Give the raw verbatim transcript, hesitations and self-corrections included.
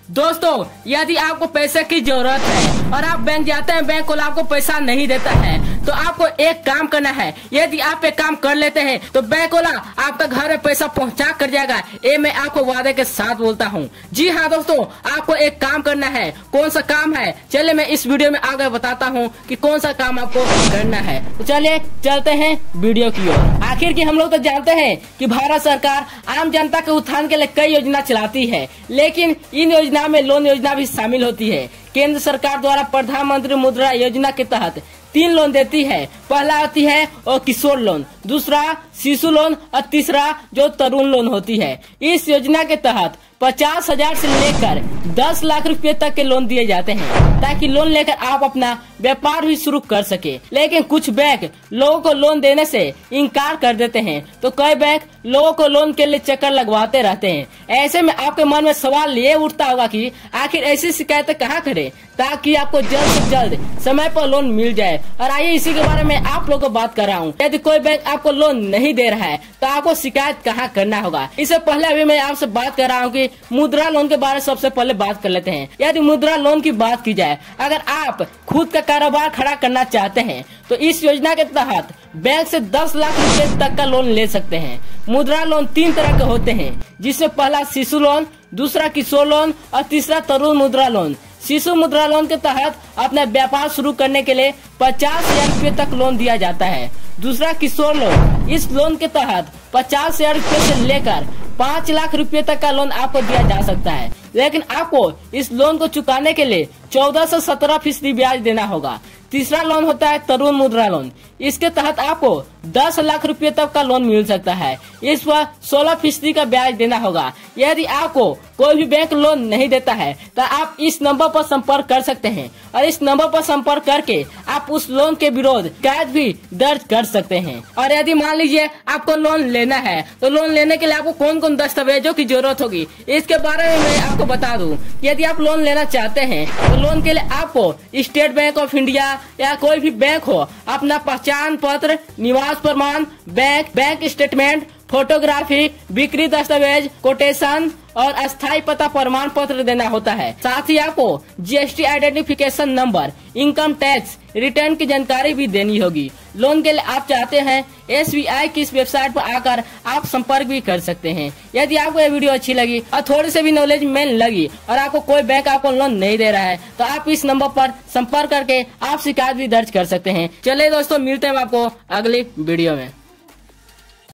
दोस्तों, यदि आपको पैसे की जरूरत है और आप बैंक जाते हैं, बैंक वाला आपको पैसा नहीं देता है, तो आपको एक काम करना है। यदि आप एक काम कर लेते हैं तो बैंक वाला आपका घर में पैसा पहुंचा कर जाएगा। ये मैं आपको वादे के साथ बोलता हूं। जी हाँ दोस्तों, आपको एक काम करना है। कौन सा काम है, चलिए मैं इस वीडियो में आगे बताता हूं कि कौन सा काम आपको करना है। तो चलिए चलते हैं वीडियो की ओर। आखिर की हम लोग तो जानते हैं कि भारत सरकार आम जनता के उत्थान के लिए कई योजना चलाती है, लेकिन इन योजना में लोन योजना भी शामिल होती है। केंद्र सरकार द्वारा प्रधानमंत्री मुद्रा योजना के तहत तीन लोन देती है। पहला आती है और किशोर लोन, दूसरा शिशु लोन और तीसरा जो तरुण लोन होती है। इस योजना के तहत पचास हजार से लेकर दस लाख रुपए तक के लोन दिए जाते हैं, ताकि लोन लेकर आप अपना व्यापार भी शुरू कर सके। लेकिन कुछ बैंक लोगों को लोन देने से इनकार कर देते हैं, तो कई बैंक लोगों को लोन के लिए चक्कर लगवाते रहते हैं। ऐसे में आपके मन में सवाल ये उठता होगा कि आखिर ऐसी शिकायतें कहाँ करें ताकि आपको जल्द से जल्द समय पर लोन मिल जाए। और आइए इसी के बारे में आप लोगों को बात कर रहा हूँ। यदि कोई बैंक आपको लोन नहीं दे रहा है तो आपको शिकायत कहाँ करना होगा। इससे पहले अभी मैं आपसे बात कर रहा हूँ कि मुद्रा लोन के बारे में सबसे पहले बात कर लेते हैं। यदि मुद्रा लोन की बात की जाए, अगर आप खुद का कारोबार खड़ा करना चाहते हैं तो इस योजना के तहत बैंक से दस लाख रुपए तक का लोन ले सकते हैं। मुद्रा लोन तीन तरह के होते हैं, जिसमें पहला शिशु लोन, दूसरा किशोर लोन और तीसरा तरुण मुद्रा लोन। शिशु मुद्रा लोन के तहत अपना व्यापार शुरू करने के लिए पचास हजार रूपए तक लोन दिया जाता है। दूसरा किशोर लोन, इस लोन के तहत पचास हजार रूपए से लेकर पाँच लाख रुपए तक का लोन आपको दिया जा सकता है, लेकिन आपको इस लोन को चुकाने के लिए चौदह से सत्रह फीसदी ब्याज देना होगा। तीसरा लोन होता है तरुण मुद्रा लोन। इसके तहत आपको दस लाख रुपए तक का लोन मिल सकता है। इस पर सोलह फीसदी का ब्याज देना होगा। यदि आपको कोई भी बैंक लोन नहीं देता है तो आप इस नंबर पर संपर्क कर सकते हैं, और इस नंबर पर संपर्क करके आप उस लोन के विरोध शिकायत भी दर्ज कर सकते हैं। और यदि मान लीजिए आपको लोन लेना है तो लोन लेने के लिए आपको कौन कौन दस्तावेजों की जरूरत होगी, इसके बारे में मैं आपको बता दूं। यदि आप लोन लेना चाहते हैं तो लोन के लिए आपको स्टेट बैंक ऑफ इंडिया या कोई भी बैंक हो, अपना पहचान पत्र, निवास प्रमाण, बैंक बैंक स्टेटमेंट, फोटोग्राफी, बिक्री दस्तावेज, कोटेशन और अस्थायी पता प्रमाण पत्र देना होता है। साथ ही आपको GST identification number, income tax return की जानकारी भी देनी होगी। लोन के लिए आप चाहते हैं एसबीआई की इस वेबसाइट पर आकर आप संपर्क भी कर सकते हैं। यदि आपको ये वीडियो अच्छी लगी और थोड़ी सी भी नॉलेज में लगी और आपको कोई बैंक आपको लोन नहीं दे रहा है तो आप इस नंबर पर संपर्क करके आप शिकायत भी दर्ज कर सकते हैं। चलिए दोस्तों, मिलते हैं आपको अगली वीडियो में।